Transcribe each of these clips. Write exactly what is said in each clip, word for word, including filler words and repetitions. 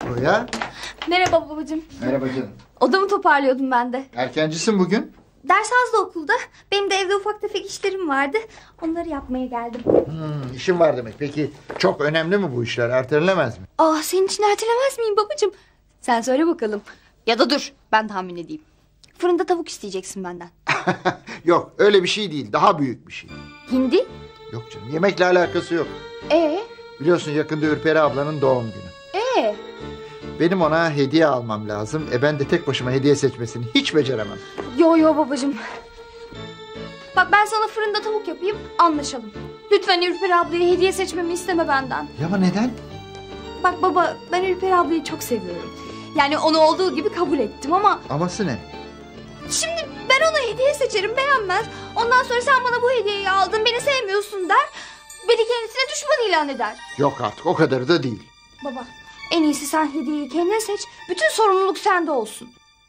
Rüya. Merhaba babacığım. Merhaba canım. Odamı toparlıyordum ben de. Erkencisin bugün. Ders azdı okulda. Benim de evde ufak tefek işlerim vardı. Onları yapmaya geldim. Hmm, işin var demek. Peki çok önemli mi bu işler? Ertelenemez mi? Aa, senin için ertelemez miyim babacığım? Sen söyle bakalım. Ya da dur, ben tahmin edeyim. Fırında tavuk isteyeceksin benden. Yok, öyle bir şey değil. Daha büyük bir şey. Hindi? Yok canım, yemekle alakası yok. Ee? Biliyorsun yakında Ürperi ablanın doğum günü. Ee? Benim ona hediye almam lazım. E ben de tek başıma hediye seçmesini hiç beceremem. Yo yo babacığım. Bak, ben sana fırında tavuk yapayım, anlaşalım. Lütfen Ürperi ablaya hediye seçmemi isteme benden. Ya ama neden? Bak baba, ben Ürperi ablayı çok seviyorum. Yani onu olduğu gibi kabul ettim ama... Aması ne? Şimdi ben ona hediye seçerim, beğenmez. Ondan sonra sen bana bu hediyeyi aldın, beni sevmiyorsun der. Beni kendisine düşman ilan eder. Yok artık, o kadarı da değil. Baba, en iyisi sen hediyeyi kendine seç. Bütün sorumluluk sende olsun.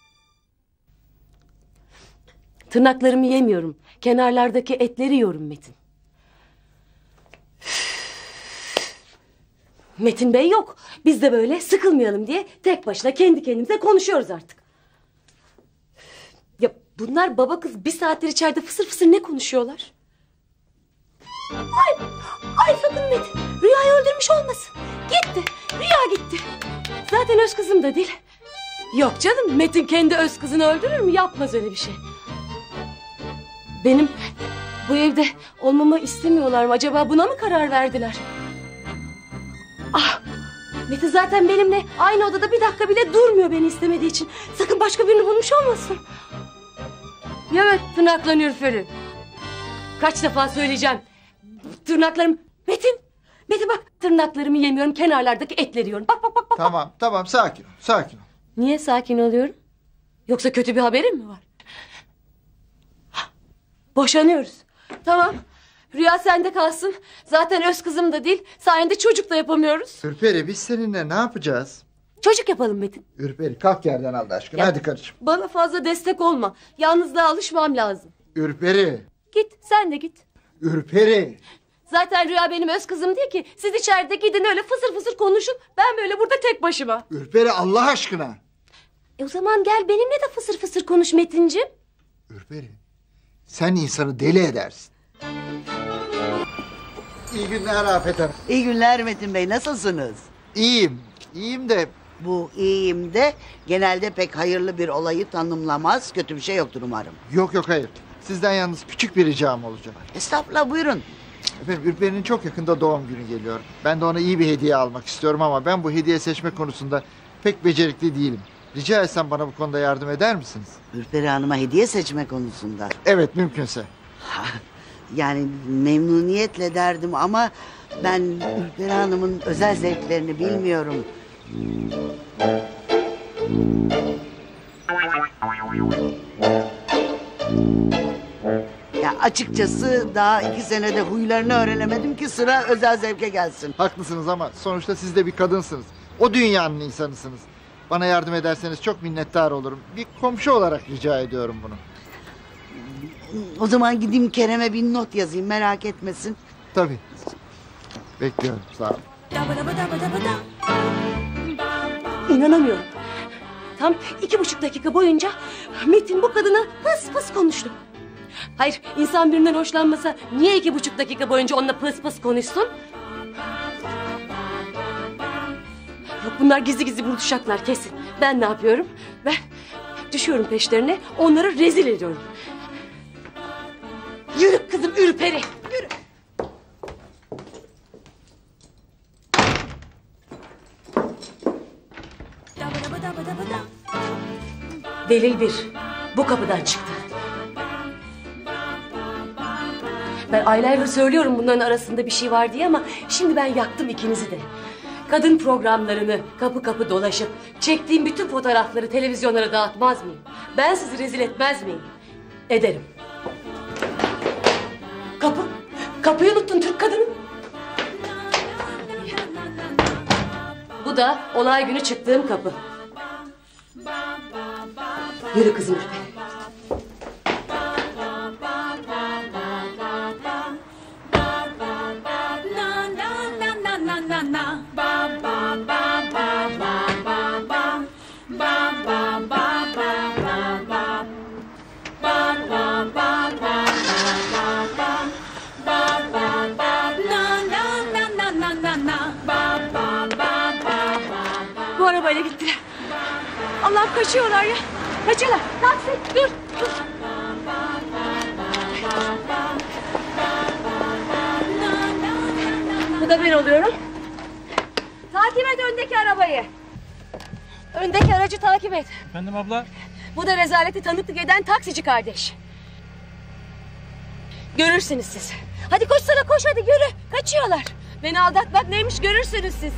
Tırnaklarımı yemiyorum. Kenarlardaki etleri yiyorum Metin. Metin Bey yok. Biz de böyle sıkılmayalım diye tek başına kendi kendimize konuşuyoruz artık. Ya bunlar baba kız bir saattir içeride fısır fısır ne konuşuyorlar? Ay, ay sakın Metin. Rüyayı öldürmüş olmasın. Gitti. Rüya gitti. Zaten öz kızım da değil. Yok canım, Metin kendi öz kızını öldürür mü? Yapmaz öyle bir şey. Benim bu evde olmamı istemiyorlar mı? Acaba buna mı karar verdiler? Ah, Metin zaten benimle aynı odada bir dakika bile durmuyor beni istemediği için. Sakın başka birini bulmuş olmasın. Evet, tırnaklarını Ürperi. Kaç defa söyleyeceğim. Tırnaklarım... Metin, Metin bak, tırnaklarımı yemiyorum, kenarlardaki etleri yiyorum. Bak bak bak bak. Tamam tamam, sakin ol, sakin ol. Niye sakin oluyorum? Yoksa kötü bir haberim mi var? Boşanıyoruz. Tamam. Rüya sende kalsın. Zaten öz kızım da değil. Sayende çocuk da yapamıyoruz. Ürperi, biz seninle ne yapacağız? Çocuk yapalım Metin. Ürperi, kalk yerden Allah aşkına. Ya, hadi karıcığım. Bana fazla destek olma. Yalnızlığa alışmam lazım. Ürperi. Git, sen de git. Ürperi. Zaten Rüya benim öz kızım değil ki. Siz içeride gidin öyle fısır fısır konuşun. Ben böyle burada tek başıma. Ürperi, Allah aşkına. E o zaman gel benimle de fısır fısır konuş Metinciğim. Ürperi, sen insanı deli edersin. İyi günler Afet Hanım. İyi günler Metin Bey, nasılsınız? İyiyim, iyiyim de... Bu iyiyim de genelde pek hayırlı bir olayı tanımlamaz. Kötü bir şey yoktur umarım. Yok yok, hayır. Sizden yalnız küçük bir ricam olacak. Estağfurullah, buyurun. Efendim, Ürperi'nin çok yakında doğum günü geliyor. Ben de ona iyi bir hediye almak istiyorum ama ben bu hediye seçme konusunda pek becerikli değilim. Rica etsem bana bu konuda yardım eder misiniz? Ürperi Hanım'a hediye seçme konusunda. Evet, mümkünse. Yani memnuniyetle derdim ama ben Ürperi Hanım'ın özel zevklerini bilmiyorum. Ya açıkçası daha iki senede huylarını öğrenemedim ki sıra özel zevke gelsin. Haklısınız ama sonuçta siz de bir kadınsınız. O dünyanın insanısınız. Bana yardım ederseniz çok minnettar olurum. Bir komşu olarak rica ediyorum bunu. O zaman gideyim Kerem'e bir not yazayım, merak etmesin. Tabii. Bekliyorum, sağ olun. İnanamıyorum. Tam iki buçuk dakika boyunca Metin bu kadına pıs pıs konuştu. Hayır, insan birinden hoşlanmasa niye iki buçuk dakika boyunca onunla pıs pıs konuşsun? Yok, bunlar gizli gizli buluşacaklar kesin. Ben ne yapıyorum? Ben düşüyorum peşlerine, onları rezil ediyorum. Yürü kızım Ürperi, yürü. Delil bir, bu kapıdan çıktı. Ben aylardır söylüyorum bunların arasında bir şey var diye ama şimdi ben yaktım ikinizi de. Kadın programlarını kapı kapı dolaşıp çektiğim bütün fotoğrafları televizyonlara dağıtmaz mıyım? Ben sizi rezil etmez miyim? Ederim. Kapı, kapıyı unuttun Türk kadını. Bu da olay günü çıktığım kapı. Yürü kızım Ürperi. Na na na na na na na ba ba ba ba ba ba Bu arabayla gittiler. Allah'ım kaçıyorlar ya. Kaçıyorlar. Taksi dur. Dur. Bu da ben oluyorum. Takip et öndeki arabayı. Öndeki aracı takip et. Efendim abla? Bu da rezaleti tanıklık eden taksici kardeş. Görürsünüz siz. Hadi koşsana koş hadi yürü. Kaçıyorlar. Beni aldatmak neymiş görürsünüz siz.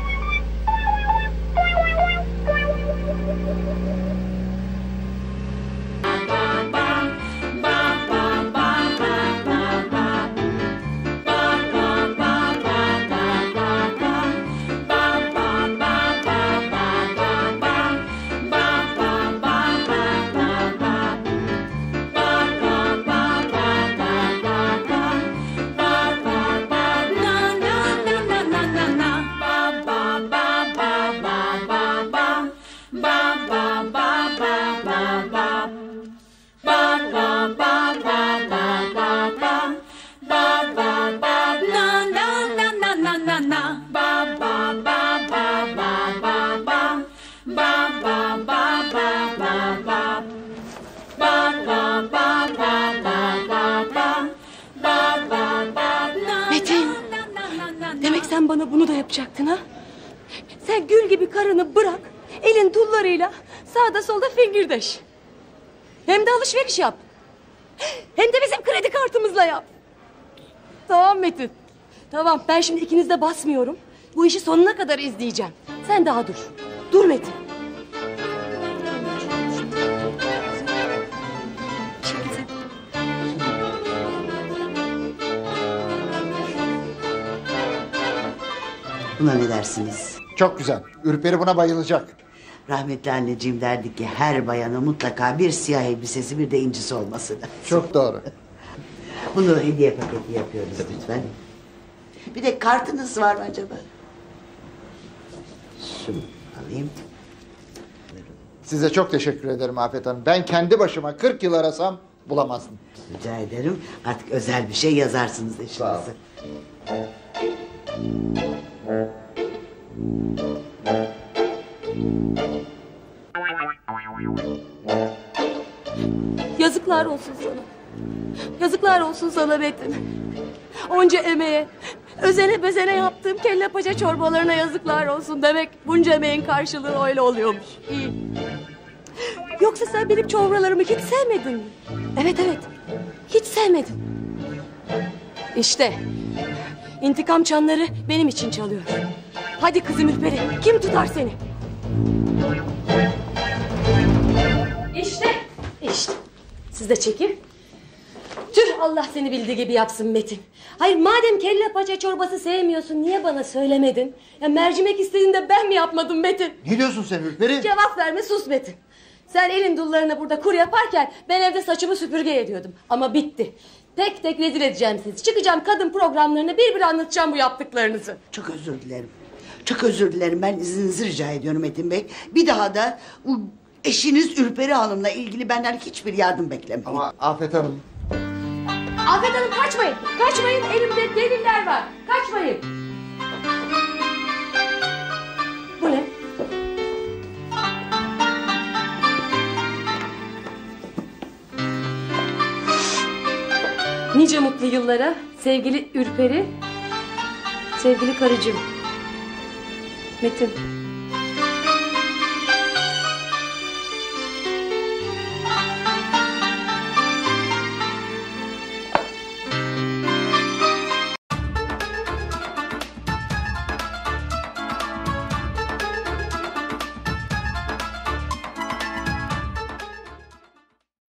Metin, demek sen bana bunu da yapacaktın ha? Sen gül gibi karını bırak, elin dullarıyla sağda solda fingirdeş. Hem de alışveriş yap. Hem de bizim kredi kartımızla yap. Tamam Metin. Tamam, ben şimdi ikiniz de basmıyorum. Bu işi sonuna kadar izleyeceğim. Sen daha dur. Dur Metin. Buna ne dersiniz? Çok güzel. Ürperi buna bayılacak. Rahmetli anneciğim derdi ki her bayana mutlaka bir siyah elbisesi bir de incisi olması lazım. Çok doğru. Bunu hediye paketi yapıyoruz lütfen. Bir de kartınız var mı acaba? Şunu alayım. Size çok teşekkür ederim Afet Hanım. Ben kendi başıma kırk yıl arasam bulamazdım. Rica ederim. Artık özel bir şey yazarsınız Sağ ol. eşinize. Yazıklar olsun sana. Yazıklar olsun sana Metin. Onca emeğe, özene bezene yaptığım kelle paça çorbalarına yazıklar olsun. Demek bunca emeğin karşılığı öyle oluyormuş. İyi. Yoksa sen benim çorbalarımı hiç sevmedin mi? Evet evet, hiç sevmedin. İşte intikam çanları benim için çalıyor. Hadi kızım Ürperi, kim tutar seni? İşte, işte. Siz de çekin. Tüh, Allah seni bildiği gibi yapsın Metin. Hayır, madem kelle paça çorbası sevmiyorsun, niye bana söylemedin? Ya mercimek istediğinde ben mi yapmadım Metin? Ne diyorsun sen Ürperi? Cevap verme, sus Metin. Sen elin dullarına burada kur yaparken ben evde saçımı süpürge ediyordum. Ama bitti. Tek tek rezil edeceğim sizi. Çıkacağım kadın programlarına, bir bir anlatacağım bu yaptıklarınızı. Çok özür dilerim. Çok özür dilerim. Ben izninizi rica ediyorum Metin Bey. Bir daha da bu eşiniz Ürperi Hanım'la ilgili benden hiçbir yardım beklemeyin. Ama Afet Hanım. Afet Hanım kaçmayın. Kaçmayın, elimde deliller var. Kaçmayın. Bu ne? Nice mutlu yıllara sevgili Ürperi, sevgili karıcığım. Metin.